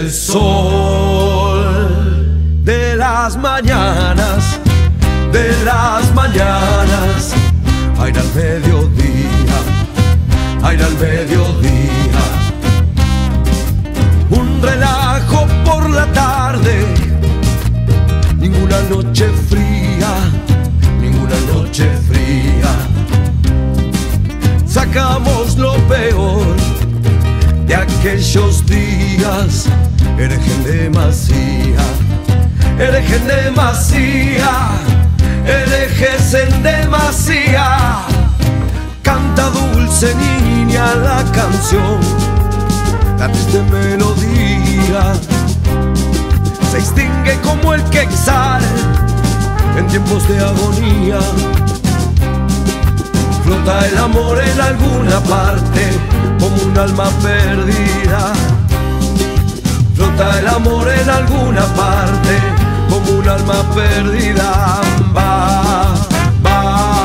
El sol de las mañanas, aire al mediodía, aire al mediodía. Un relajo por la tarde, ninguna noche fría, ninguna noche fría. Sacamos lo peor de aquellos días, herejen demasía, herejen demasía, herejes en demasía. Canta dulce niña la canción, la triste melodía se extingue como el quetzal en tiempos de agonía. Flota el amor en alguna parte como un alma perdida. Flota el amor en alguna parte como un alma perdida. Va, va.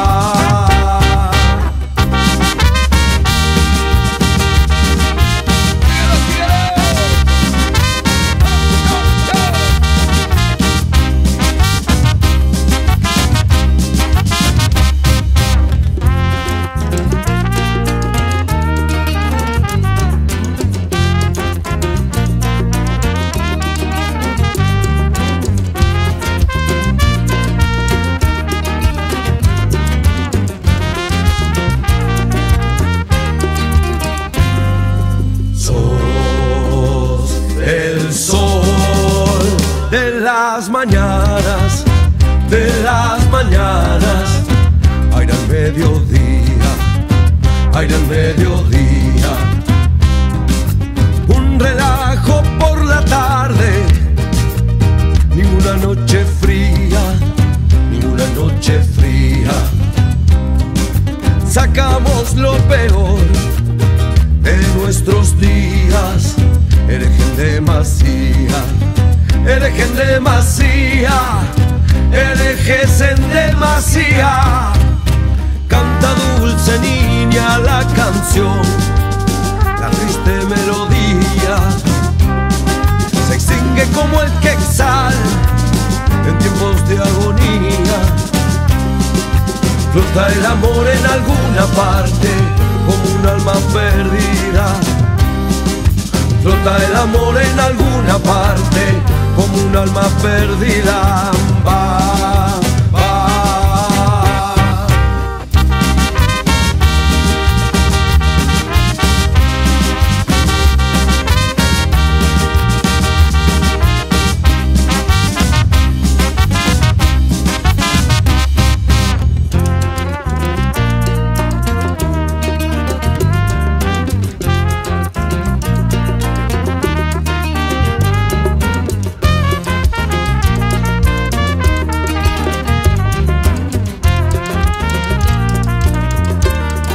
El sol de las mañanas, aire al mediodía, aire al mediodía. Un relajo por la tarde, ninguna noche fría, ninguna noche fría. Sacamos lo peor de nuestros días, herejen demasía, herejen demasía, herejes en demasía. Canta dulce niña la canción, la triste melodía se extingue como el quetzal en tiempos de agonía. Flota el amor en alguna parte como un alma perdida. Flota el amor en alguna parte como un alma perdida. Va, va.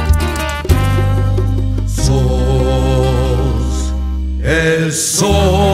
El sol